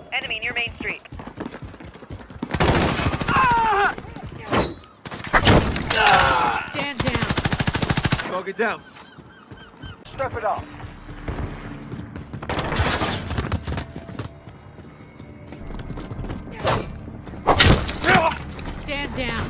Enemy near Main Street. Stand down. Target down. Step it up. Stand down.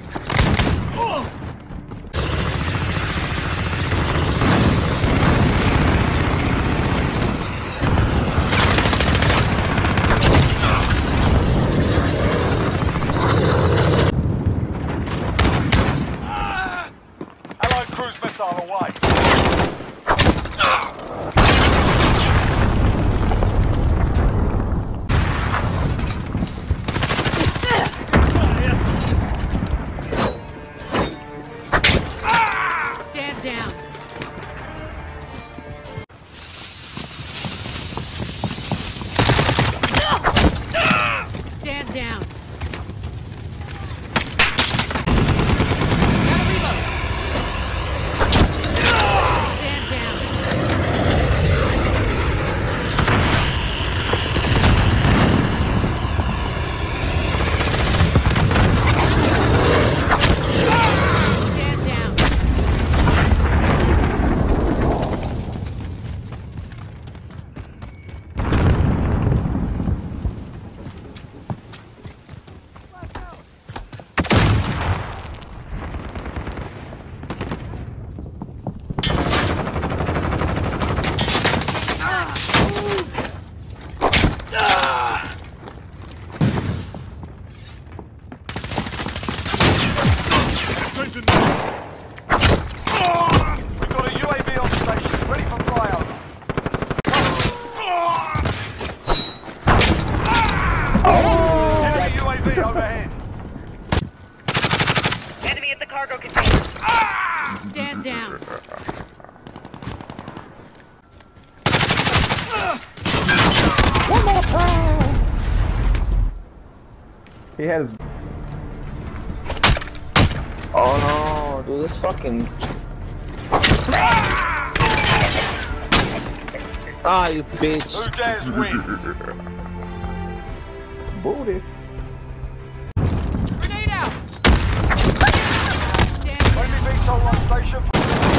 Allied cruise missile away. Stand down. Stand down. Stand down. Stand down. We've got a UAV on station, ready for flyover. Enemy UAV overhead. Enemy at the cargo container. Stand down. He had his. Oh no, dude, this fucking. Ah, you bitch. Who dares win? Booty. Grenade out. Stand Enemy VTOL on station.